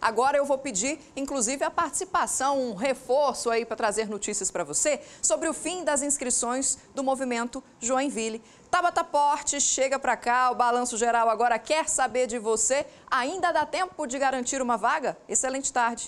Agora eu vou pedir, inclusive, a participação, um reforço aí para trazer notícias para você sobre o fim das inscrições do movimento Joinville. Tabata Porte, chega para cá, o Balanço Geral agora quer saber de você. Ainda dá tempo de garantir uma vaga? Excelente tarde.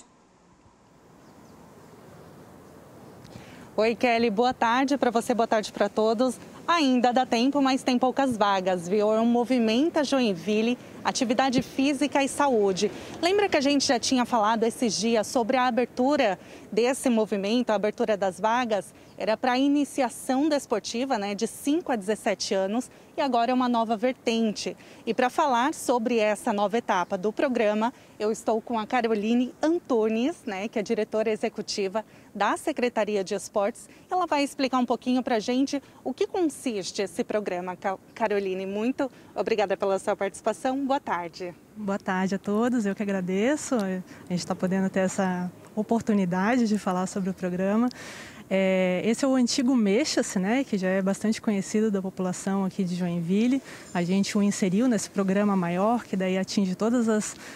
Oi, Kelly, boa tarde para você, boa tarde para todos. Ainda dá tempo, mas tem poucas vagas, viu? É um Movimenta Joinville, atividade física e saúde. Lembra que a gente já tinha falado esses dias sobre a abertura desse movimento, a abertura das vagas? Era para a iniciação desportiva, né, de 5 a 17 anos, e agora é uma nova vertente. E para falar sobre essa nova etapa do programa, eu estou com a Caroline Antunes, né, que é diretora executiva da Secretaria de Esportes. Ela vai explicar um pouquinho para a gente o que consiste esse programa. Caroline, muito obrigada pela sua participação. Boa tarde. Boa tarde a todos, eu que agradeço. A gente está podendo ter essa oportunidade de falar sobre o programa. Esse é o antigo Mexa-se, né, que já é bastante conhecido da população aqui de Joinville. A gente o inseriu nesse programa maior, que daí atinge todas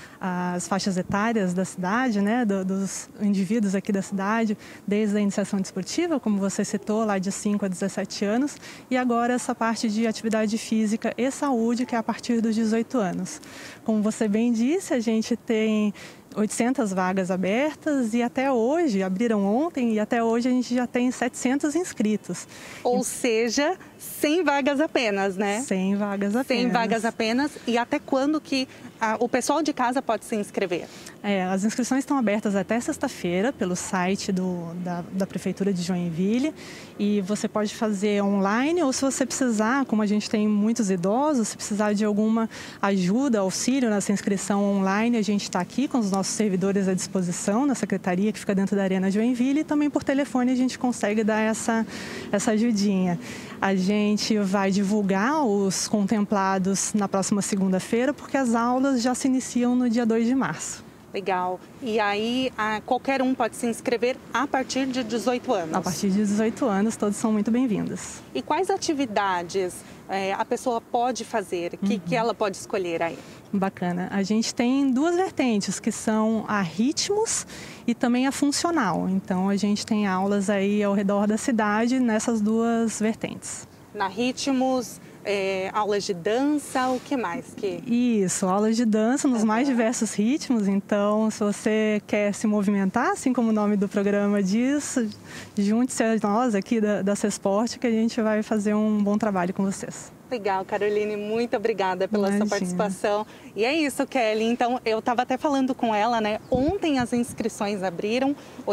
as faixas etárias da cidade, né, dos indivíduos aqui da cidade, desde a iniciação desportiva, como você citou, lá de 5 a 17 anos, e agora essa parte de atividade física e saúde, que é a partir dos 18 anos. Como você bem disse, a gente tem 800 vagas abertas e até hoje, abriram ontem, e até hoje a gente já tem 700 inscritos. Ou seja, 100 vagas apenas, né? 100 vagas apenas. 100 vagas apenas. E até quando que o pessoal de casa pode se inscrever? As inscrições estão abertas até sexta-feira pelo site da Prefeitura de Joinville, e você pode fazer online, ou se você precisar, como a gente tem muitos idosos, se precisar de alguma ajuda, auxílio nessa inscrição online, a gente está aqui com os nossos servidores à disposição na Secretaria, que fica dentro da Arena Joinville, e também por telefone a gente consegue dar essa ajudinha. A gente vai divulgar os contemplados na próxima segunda-feira, porque as aulas já se iniciam no dia 2 de março. Legal. E aí, qualquer um pode se inscrever a partir de 18 anos? A partir de 18 anos, todos são muito bem-vindos. E quais atividades a pessoa pode fazer? Que ela pode escolher aí? Bacana. A gente tem duas vertentes, que são a ritmos e também a funcional. Então, a gente tem aulas aí ao redor da cidade nessas duas vertentes. Na ritmos, aulas de dança, o que mais? Isso, aulas de dança nos mais diversos ritmos. Então, se você quer se movimentar, assim como o nome do programa diz, junte-se a nós aqui da Cesporte, que a gente vai fazer um bom trabalho com vocês. Legal, Caroline, muito obrigada pela sua participação. E é isso, Kelly. Então, eu estava até falando com ela, né? Ontem as inscrições abriram,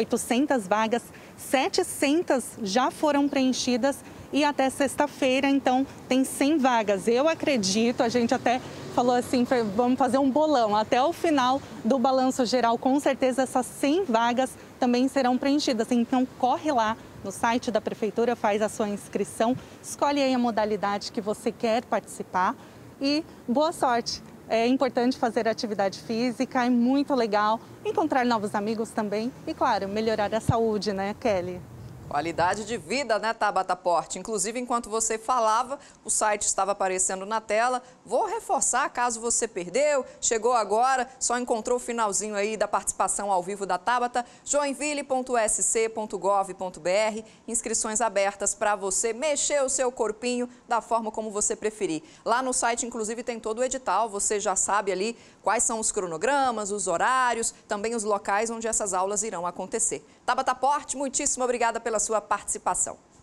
800 vagas, 700 já foram preenchidas e até sexta-feira, então, tem 100 vagas. Eu acredito, a gente até falou assim, vamos fazer um bolão. Até o final do Balanço Geral, com certeza, essas 100 vagas também serão preenchidas. Então, corre lá no site da Prefeitura, faz a sua inscrição, escolhe aí a modalidade que você quer participar e boa sorte. É importante fazer atividade física, é muito legal encontrar novos amigos também e, claro, melhorar a saúde, né, Kelly? Qualidade de vida, né, Tabata Porte? Inclusive, enquanto você falava, o site estava aparecendo na tela. Vou reforçar, caso você perdeu, chegou agora, só encontrou o finalzinho aí da participação ao vivo da Tabata, joinville.sc.gov.br, inscrições abertas para você mexer o seu corpinho da forma como você preferir. Lá no site, inclusive, tem todo o edital, você já sabe ali quais são os cronogramas, os horários, também os locais onde essas aulas irão acontecer. Tabata Porte, muitíssimo obrigada pela sua participação.